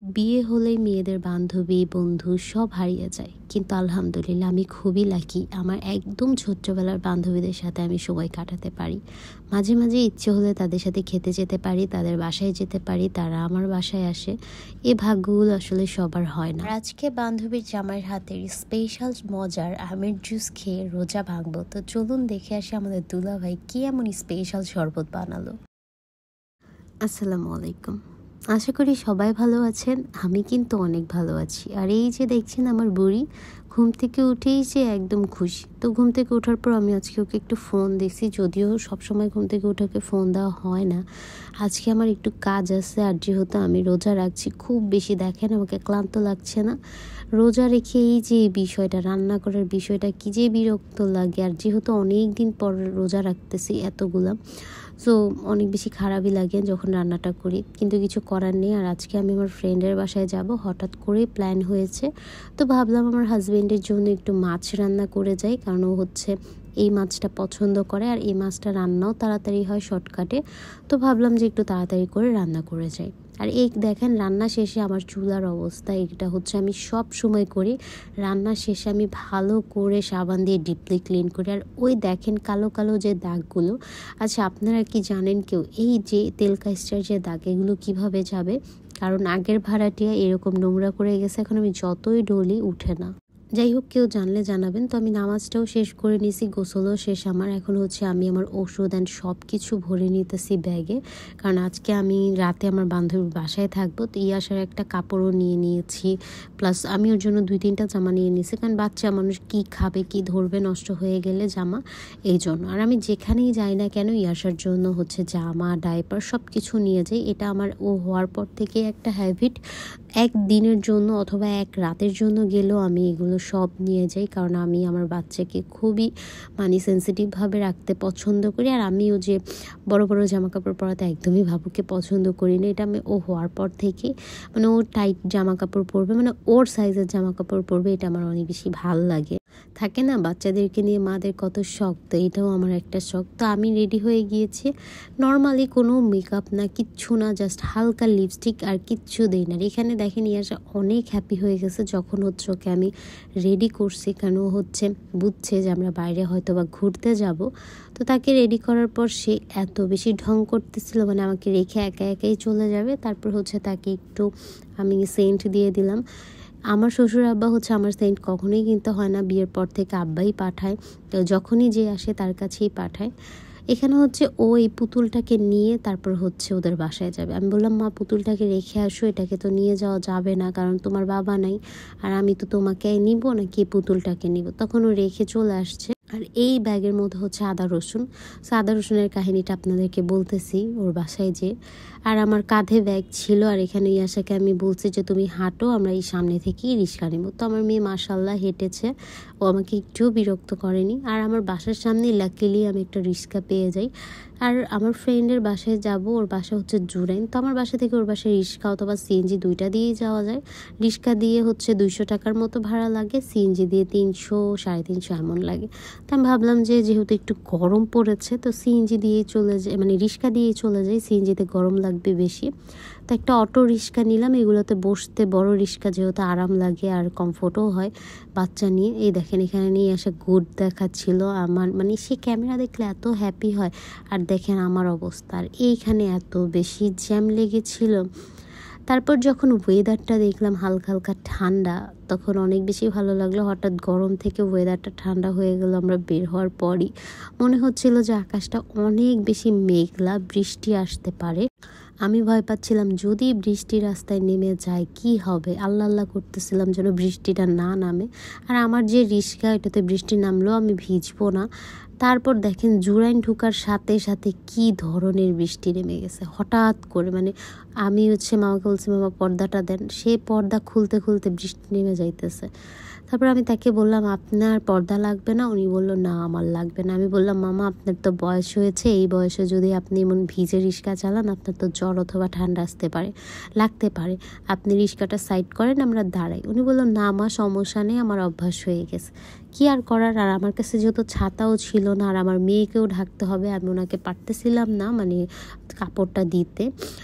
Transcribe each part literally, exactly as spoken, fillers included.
বিয়ে হলেই মেয়েদের বান্ধবী বন্ধু সব হারিয়ে যায়, কিন্তু আলহামদুলিল্লাহ আমি খুবই লাকি। আমার একদম ছোট্টবেলার বান্ধবীদের সাথে আমি সময় কাটাতে পারি। মাঝে মাঝে ইচ্ছে হলে তাদের সাথে খেতে যেতে পারি, তাদের বাসায় যেতে পারি, তারা আমার বাসায় আসে। এই ভাগ্যগুলো আসলে সবার হয় না। আজকে বান্ধবীর জামাইয়ের হাতের স্পেশাল মজার আমের জুস খেয়ে রোজা ভাঙবো। তো চলুন দেখে আসি আমাদের দুলা ভাই কি এমন স্পেশাল শরবত বানালো। আসসালামু আলাইকুম। আশা করি সবাই ভালো আছেন। আমি কিন্তু অনেক ভালো আছি। আর এই যে দেখছেন আমার বুড়ি ঘুম থেকে উঠেই যে একদম খুশি। তো ঘুম থেকে ওঠার পর আমি আজকে ওকে একটু ফোন দিছি, যদিও সবসময় ঘুম থেকে ওঠাকে ফোন দেওয়া হয় না। আজকে আমার একটু কাজ আছে, আর যেহেতু আমি রোজা রাখছি খুব বেশি, দেখেন আমাকে ক্লান্ত লাগছে না। রোজা রেখে এই যে বিষয়টা রান্না করার বিষয়টা কি যে বিরক্ত লাগে। আর যেহেতু অনেক দিন পর রোজা রাখতেছি এতগুলা, সো অনেক বেশি খারাপই লাগে যখন রান্নাটা করি, কিন্তু কিছু করার নেই। আর আজকে আমি আমার ফ্রেন্ডের বাসায় যাব, হঠাৎ করে প্ল্যান হয়েছে। তো ভাবলাম আমার হাজব্যান্ডের জন্য একটু মাছ রান্না করে যাই, কারণ ও হচ্ছে এই মাছটা পছন্দ করে, আর এই মাছটা রান্নাও তাড়াতাড়ি হয় শর্টকাটে। তো ভাবলাম যে একটু তাড়াতাড়ি করে রান্না করে যাই। আর এই দেখেন রান্না শেষে আমার চুলার অবস্থা, এটা হচ্ছে আমি সব সময় করি। রান্না শেষে আমি ভালো করে সাবান দিয়ে ডিপলি ক্লিন করি। আর ওই দেখেন কালো কালো যে দাগগুলো, আচ্ছা আপনারা কি জানেন কেউ এই যে তেল কাইস্টার যে দাগ, এগুলো কিভাবে যাবে? কারণ আগের ভাড়াটিয়া এরকম নোংরা করে গেছে, এখন আমি যতই ডলি উঠে না। যাই হোক, কেউ জানলে জানাবেন। তো আমি নামাজটাও শেষ করে নিছি, গোসলও শেষ আমার। এখন হচ্ছে আমি আমার ওষুধ অ্যান্ড সব কিছু ভরে নিতেছি ব্যাগে, কারণ আজকে আমি রাতে আমার বান্ধবীর বাসায় থাকবো। তো এই আসার একটা কাপড়ও নিয়ে নিয়েছি, প্লাস আমি ওর জন্য দুই তিনটা জামা নিয়ে নিয়েছি, কারণ বাচ্চা মানুষ কি খাবে কি ধরবে নষ্ট হয়ে গেলে জামা, এই জন্য। আর আমি যেখানেই যাই না কেন ইয়াসার জন্য হচ্ছে জামা ডাইপার সব কিছু নিয়ে যাই। এটা আমার ও হওয়ার পর থেকে একটা হ্যাবিট। এক দিনের জন্য অথবা এক রাতের জন্য গেলেও আমি এগুলো সব নিয়ে যাই, কারণ আমি আমার বাচ্চাকে খুবই মানে সেন্সিটিভভাবে রাখতে পছন্দ করি। আর আমিও যে বড় বড় জামা কাপড় পরাতে একদমই ভাবুকে পছন্দ করি না। এটা আমি ও হওয়ার পর থেকে মানে ও টাইট জামা কাপড় পরবে, মানে ওর সাইজের জামা কাপড় পরবে, এটা আমার অনেক বেশি ভালো লাগে। থাকে না বাচ্চাদেরকে নিয়ে মাদের কত শখ, তো এটাও আমার একটা শখ। তো আমি রেডি হয়ে গিয়েছি, নর্মালি কোনো মেকআপ না, কিচ্ছু না, জাস্ট হালকা লিপস্টিক আর কিচ্ছু দেই না। এখানে দেখেন ইয়াসা অনেক হ্যাপি হয়ে গেছে যখন হচ্ছে ওকে আমি রেডি করছি, কারণ ও হচ্ছে বুঝছে যে আমরা বাইরে হয়তো বা ঘুরতে যাব। তো তাকে রেডি করার পর সে এত বেশি ঢং করতেছিল, মানে আমাকে রেখে একা একাই চলে যাবে। তারপর হচ্ছে তাকে একটু আমি সেন্ট দিয়ে দিলাম। আমার শ্বশুর আব্বা হচ্ছে আমার সেন্ট কখনোই কিনতে হয় না, বিয়ের পর থেকে আব্বাই পাঠায়। তো যখনই যে আসে তার কাছেই পাঠায়। এখানে হচ্ছে ও এই পুতুলটাকে নিয়ে তারপর হচ্ছে ওদের বাসায় যাবে। আমি বললাম মা পুতুলটাকে রেখে আসো, এটাকে তো নিয়ে যাওয়া যাবে না, কারণ তোমার বাবা নাই, আর আমি তো তোমাকে নিব না কি পুতুলটাকে নিব। তখন ও রেখে চলে আসছে। আর এই ব্যাগের মধ্যে হচ্ছে আদা রসুন। সো আদা রসুনের কাহিনীটা আপনাদেরকে বলতেছি ওর বাসায় যে। আর আমার কাঁধে ব্যাগ ছিল, আর এখানে ইয়াসাকে আমি বলছি যে তুমি হাঁটো, আমরা এই সামনে থেকেই রিক্সা নেব। তো আমার মেয়ে মাশাল্লাহ হেঁটেছে, ও আমাকে একটুও বিরক্ত করেনি। আর আমার বাসার সামনে লাকিলি আমি একটা রিক্সা পেয়ে যাই। আর আমার ফ্রেন্ডের বাসায় যাব, ওর বাসা হচ্ছে জুরাইন। তো আমার বাসা থেকে ওর বাসায় রিক্সা অথবা সিএনজি দুইটা দিয়েই যাওয়া যায়। রিক্সা দিয়ে হচ্ছে দুইশো টাকার মতো ভাড়া লাগে, সিএনজি দিয়ে তিনশো সাড়ে তিনশো এমন লাগে। তো আমি ভাবলাম যে যেহেতু একটু গরম পড়েছে, তো সিএনজি দিয়েই চলে যায়, মানে রিক্সা দিয়েই চলে যায়, সিএনজিতে গরম লাগবে বেশি। তো একটা অটো রিক্সা নিলাম, এগুলোতে বসতে বড় রিক্সা যেহেতু আরাম লাগে আর কমফোর্টও হয় বাচ্চা নিয়ে। এই দেখেন এখানে নিয়ে এসে গুড দেখাচ্ছিল আমার, মানে সে ক্যামেরা দেখলে এত হ্যাপি হয়। আর দেখেন আমার অবস্থা, আর এইখানে এত বেশি জ্যাম লেগেছিল। তারপর যখন ওয়েদারটা দেখলাম হালকা হালকা ঠান্ডা, তখন অনেক বেশি ভালো লাগলো। হঠাৎ গরম থেকে ওয়েদারটা ঠান্ডা হয়ে গেল আমরা বের হওয়ার পরই। মনে হচ্ছিল যে আকাশটা অনেক বেশি মেঘলা, বৃষ্টি আসতে পারে। আমি ভয় পাচ্ছিলাম যদি বৃষ্টি রাস্তায় নেমে যায় কি হবে, আল্লাহ আল্লাহ করতেছিলাম যেন বৃষ্টিটা না নামে। আর আমার যে রিক্সা, এটাতে বৃষ্টি নামলেও আমি ভিজবো না। তারপর দেখেন জুরাইন ঢুকার সাথে সাথে কি ধরনের বৃষ্টি নেমে গেছে হঠাৎ করে। মানে আমি হচ্ছে মামাকে বলছি মামা পর্দাটা দেন, সে পর্দা খুলতে খুলতে বৃষ্টি নেমে যাইতেছে। তারপর আমি তাকে বললাম, আপনার পর্দা লাগবে না? উনি বলল, না আমার লাগবে না। আমি বললাম, মামা আপনার তো বয়স হয়েছে, এই বয়সে যদি আপনি এমন ভিজে রিক্সা চালান আপনার তো জ্বর অথবা ঠান্ডা আসতে পারে, লাগতে পারে, আপনি রিক্সাটা সাইড করেন, আমরা দাঁড়াই। উনি বলল, না আমার সমস্যা নেই, আমার অভ্যাস হয়ে গেছে। কি আর করার, আর আমার কাছে যেহেতু ছাতাও ছিল না আর আমার মেয়েকেও ঢাকতে হবে, আমি ওনাকে পারতেছিলাম না মানে কাপড়টা দিতে,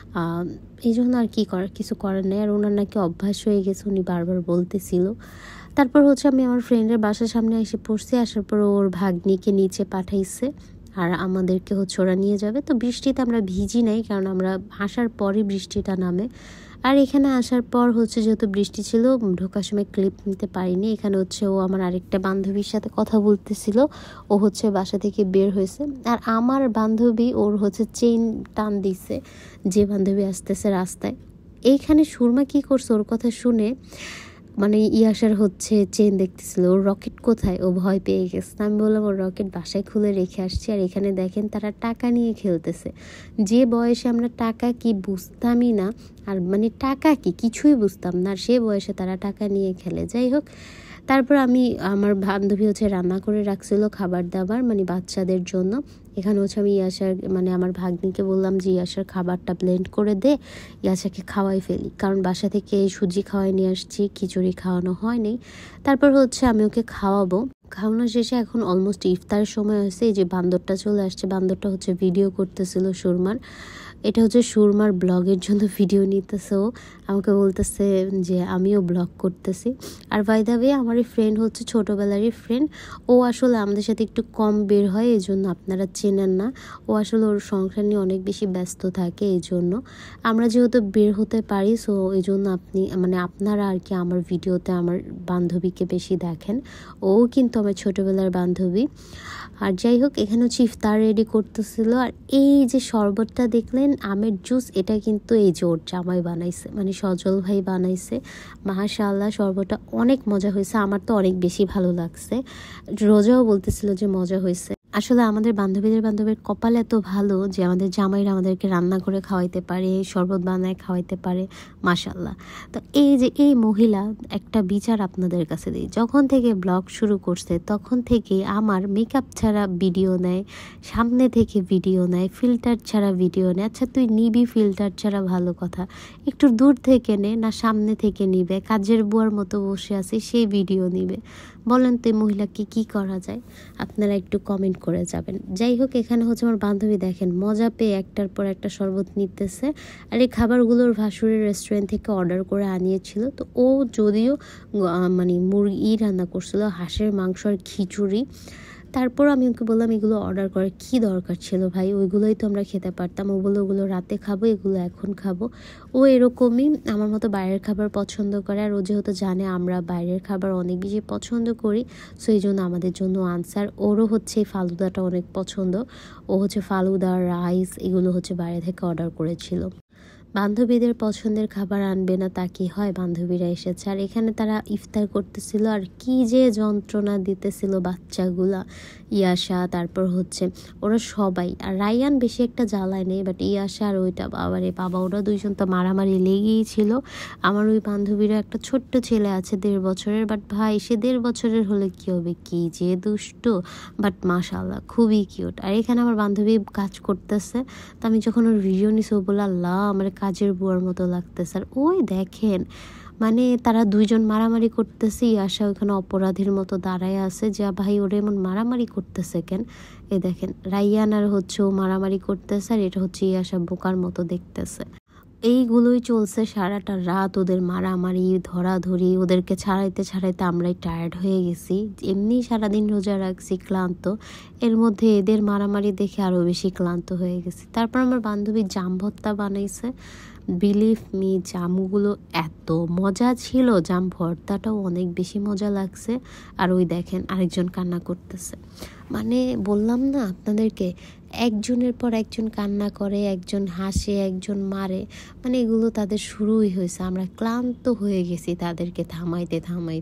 এই জন্য আর কি করার, কিছু করার নেই। আর ওনার নাকি অভ্যাস হয়ে গেছে, উনি বারবার বলতেছিল। তারপর হচ্ছে আমি আমার ফ্রেন্ডের বাসার সামনে এসে পড়ছি, আসার পর ওর ভাগ্নিকে নিচে পাঠাইছে আর আমাদেরকে হচ্ছে ওরা নিয়ে যাবে। তো বৃষ্টিতে আমরা ভিজি নাই, কারণ আমরা আসার পরই বৃষ্টিটা নামে। আর এখানে আসার পর হচ্ছে যেহেতু বৃষ্টি ছিল, ঢোকার সময় ক্লিপ নিতে পারিনি। এখানে হচ্ছে ও আমার আরেকটা বান্ধবীর সাথে কথা বলতেছিল, ও হচ্ছে বাসা থেকে বের হয়েছে। আর আমার বান্ধবী ওর হচ্ছে চেইন টান দিছে, যে বান্ধবী আসতেছে রাস্তায়। এইখানে সুরমা কি করছে, ওর কথা শুনে মানে ইয়াসার হচ্ছে চেন দেখতেছিল, ওর রকেট কোথায়, ও ভয় পেয়ে গেছে। আমি বললাম, ওর রকেট বাসায় খুলে রেখে আসছি। আর এখানে দেখেন তারা টাকা নিয়ে খেলতেছে, যে বয়সে আমরা টাকা কি বুঝতামই না, আর মানে টাকা কি কিছুই বুঝতাম না, আর সে বয়সে তারা টাকা নিয়ে খেলে। যাই হোক, তারপর আমি আমার বান্ধবী হচ্ছে রান্না করে রাখছিল খাবার দাবার মানে বাচ্চাদের জন্য। এখানে হচ্ছে আমি ইয়াসার মানে আমার ভাগ্নিকে বললাম যে ইয়াসার খাবারটা ব্লেন্ড করে দে, ইয়াসাকে খাওয়াই ফেলি, কারণ বাসা থেকে সুজি খাওয়াই নিয়ে আসছি, খিচুড়ি খাওয়ানো হয়নি। তারপর হচ্ছে আমি ওকে খাওয়াবো। খাওয়ানো শেষে এখন অলমোস্ট ইফতারের সময় হয়েছে। এই যে বান্দরটা চলে আসছে, বান্দরটা হচ্ছে ভিডিও করতেছিল সুরমার। এটা হচ্ছে সুরমার ব্লগের জন্য ভিডিও নিতেছে। ও আমাকে বলতেছে যে আমিও ব্লগ করতেছি। আর বাই দ্য ওয়ে আমার এই ফ্রেন্ড হচ্ছে ছোটোবেলারই ফ্রেন্ড, ও আসলে আমাদের সাথে একটু কম বের হয়, এই জন্য আপনারা চেনেন না। ও আসলে ওর সংসার নিয়ে অনেক বেশি ব্যস্ত থাকে, এই জন্য আমরা যেহেতু বের হতে পারি, সো এই জন্য আপনি মানে আপনারা আর কি আমার ভিডিওতে আমার বান্ধবীকে বেশি দেখেন। ও কিন্তু আমার ছোটোবেলার বান্ধবী। আর যাই হোক, এখানে হচ্ছে ইফতার রেডি করতেছিল। আর এই যে শরবতটা দেখলেন আমের জুস, এটা কিন্তু এই যে ওর জামাই বানাইছে, মানে সজল ভাই বানাইছে। মাশাআল্লাহ শরবতটা অনেক মজা হয়েছে, আমার তো অনেক বেশি ভালো লাগছে। রোজাও বলতেছিল যে মজা হয়েছে। আসলে আমাদের বান্ধবীদের বান্ধবীর কপাল এত ভালো যে আমাদের জামাইরা আমাদেরকে রান্না করে খাওয়াইতে পারে, শরবত বানায় খাওয়াইতে পারে, মাশাআল্লাহ। তো এই যে এই মহিলা, একটা বিচার আপনাদের কাছে দিই, যখন থেকে ব্লগ শুরু করছে তখন থেকে আমার মেকআপ ছাড়া ভিডিও নেয়, সামনে থেকে ভিডিও নেয়, ফিল্টার ছাড়া ভিডিও নেয়। আচ্ছা তুই নিবি ফিল্টার ছাড়া, ভালো কথা, একটু দূর থেকে নে না সামনে থেকে নিবে, কাজের বুয়ার মতো বসে আছে সেই ভিডিও নিবে। বলেন তো এই মহিলাকে কি করা যায়, আপনারা একটু কমেন্ট করে যাবেন। যাই হোক, এখানে হচ্ছে আমার বান্ধবী দেখেন মজা পেয়ে একটার পর একটা শরবত নিতেছে। আর এই খাবারগুলোর ভাসুরের রেস্টুরেন্ট থেকে অর্ডার করে আনিয়েছিল। তো ও যদিও মানে মুরগি রান্না করছিল, হাঁসের মাংস আর খিচুড়ি। তারপর আমি ওকে বললাম এগুলো অর্ডার করার কী দরকার ছিল ভাই, ওইগুলোই তো আমরা খেতে পারতাম। ও বললো ওগুলো রাতে খাবো, এগুলো এখন খাবো। ও এরকমই আমার মতো বাইরের খাবার পছন্দ করে। আর ও যেহেতু জানে আমরা বাইরের খাবার অনেক বেশি পছন্দ করি, সো এই জন্য আমাদের জন্য আনসার। ওরও হচ্ছে এই ফালুদাটা অনেক পছন্দ, ও হচ্ছে ফালুদা রাইস এগুলো হচ্ছে বাইরে থেকে অর্ডার করেছিল। বান্ধবীদের পছন্দের খাবার আনবে না তা কি হয়, বান্ধবীরা এসেছে। আর এখানে তারা ইফতার করতেছিল, আর কি যে যন্ত্রণা দিতেছিল বাচ্চাগুলা, ইয়াসা তারপর হচ্ছে ওরা সবাই। আর রায়ান বেশি একটা জ্বালায় নেই, বাট ইয়াসা আর ওইটা বাবারে বাবা, ওরা দুইজন তো মারামারি লেগেই ছিল। আমার ওই বান্ধবীরা একটা ছোট্ট ছেলে আছে দেড় বছরের, বাট ভাই সে দেড় বছরের হলে কি হবে, কি যে দুষ্ট, বাট মাশাআল্লাহ খুবই কিউট। আর এখানে আমার বান্ধবী কাজ করতেছে, তো আমি যখন ওর ভিডিও নিছি ও বলে আল্লাহ আমার কাজের বুয়ার মতো লাগতেছে। আর ওই দেখেন মানে তারা দুইজন মারামারি করতেছে, আশা ওইখানে অপরাধীর মতো দাঁড়ায় আছে, যা ভাই ওরা এমন মারামারি করতেছে কেন। এ দেখেন রাইয়ান আর হচ্ছে ও মারামারি করতেছে, আর এটা হচ্ছে ইয়াসা বোকার মতো দেখতেছে। এইগুলোই চলছে সারাটা রাত, ওদের মারামারি ধরাধরি, ওদেরকে ছাড়াইতে ছাড়াইতে আমরাই টায়ার্ড হয়ে গেছি। এমনি সারাদিন রোজা রাখছি ক্লান্ত, এর মধ্যে এদের মারামারি দেখে আরও বেশি ক্লান্ত হয়ে গেছি। তারপর আমার বান্ধবী জাম ভর্তা বানাইছে, বিলিভ মি জামগুলো এত মজা ছিল, জাম ভর্তাটাও অনেক বেশি মজা লাগছে। আর ওই দেখেন আরেকজন কান্না করতেছে, মানে বললাম না আপনাদেরকে, একজনের পর একজন কান্না করে, একজন হাসে, একজন মারে, মানে এগুলো তাদের শুরুই হয়েছে। আমরা ক্লান্ত হয়ে গেছি তাদেরকে থামাইতে থামাইতে।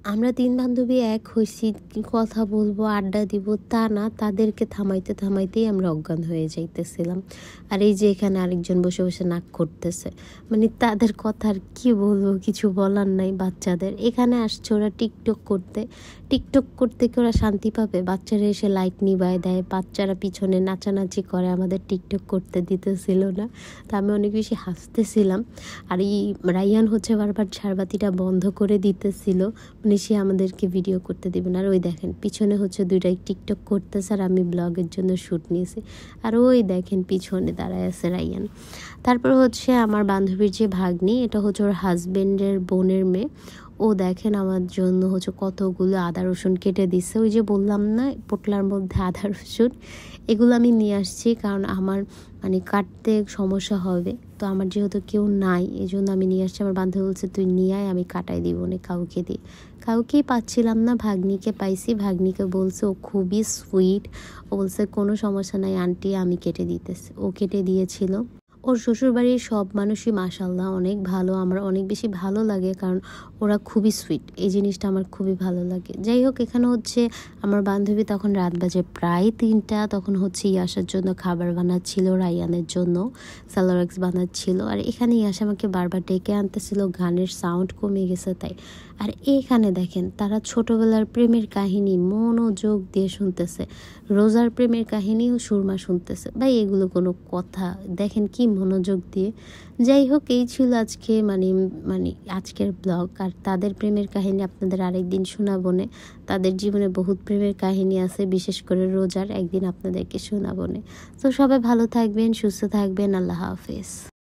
আমরা তিন বান্ধবী এক হইছি, কথা বলবো, আড্ডা দিব তা না, তাদেরকে থামাইতে থামাইতেই আমরা অজ্ঞান হয়ে যাইতেছিলাম। আর এই যে এখানে আরেকজন বসে বসে নাক করতেছে, মানে তাদের কথা আর কী বলবো, কিছু বলার নাই। বাচ্চাদের এখানে আসছে ওরা টিকটক করতে, টিকটক করতে কি ওরা শান্তি পাবে? বাচ্চারা এসে লাইট নিভায় দেয়, বাচ্চারা পিছনে নাচানাচি করে, আমাদের টিকটক করতে দিতেছিল না। তা আমি অনেক বেশি হাসতেছিলাম। আর এই রাইয়ান হচ্ছে বারবার ঝাড়বাতিটা বন্ধ করে দিতেছিল, মানে সে আমাদেরকে ভিডিও করতে দেবে না। আর ওই দেখেন পিছনে হচ্ছে দুইটাই টিকটক করতেছে, আর আমি ব্লগের জন্য শ্যুট নিয়েছি। আর ওই দেখেন পিছনে দাঁড়ায় আছে রাইয়ান। তারপর হচ্ছে আমার বান্ধবীর যে ভাগ্নি, এটা হচ্ছে ওর হাজবেন্ডের বোনের মেয়ে। ও দেখেন আমার জন্য হচ্ছে কতগুলো আদা রসুন কেটে দিচ্ছে। ওই যে বললাম না পোটলার মধ্যে আদা রসুন, এগুলো আমি নিয়ে আসছি কারণ আমার মানে কাটতে সমস্যা হবে। তো আমার যেহেতু কেউ নাই এই জন্য আমি নিয়ে আসছি। আমার বান্ধবী বলছে তুই নিয়ে আয়, আমি কাটাই দিব না কাউকে দিই। কাউকেই পাচ্ছিলাম না, ভাগ্নিকে পাইছি। ভাগ্নিকে বলছে, ও খুবই সুইট, ও বলছে কোনো সমস্যা নাই আন্টি, আমি কেটে দিতেছি। ও কেটে দিয়েছিল। ওর শ্বশুরবাড়ির সব মানুষই মাশাআল্লাহ অনেক ভালো, আমার অনেক বেশি ভালো লাগে কারণ ওরা খুবই সুইট, এই জিনিসটা আমার খুবই ভালো লাগে। যাই হোক, এখানে হচ্ছে আমার বান্ধবী তখন রাত বাজে প্রায় তিনটা, তখন হচ্ছে ইয়াসার জন্য খাবার বানাচ্ছিল, রাইয়ানের জন্য স্যালারেক্স বানাচ্ছিল। আর এখানে ইয়াসা আমাকে বারবার ডেকে আনতেছিল, গানের সাউন্ড কমে গেছে তাই। আর এখানে দেখেন তারা ছোটবেলার প্রেমের কাহিনী মনোযোগ দিয়ে শুনতেছে, রোজার প্রেমের কাহিনীও সুরমা শুনতেছে। ভাই এগুলো কোনো কথা? দেখেন কি মনোযোগ দিয়ে। যাই হোক, এই ছিল আজকে মানে মানে আজকের ব্লগ। আর তাদের প্রেমের কাহিনী আপনাদের আরেকদিন শোনাবো না, তাদের জীবনে বহুত প্রেমের কাহিনী আছে, বিশেষ করে রোজার একদিন আপনাদেরকে শোনাবো না। তো সবাই ভালো থাকবেন, সুস্থ থাকবেন, আল্লাহ হাফেজ।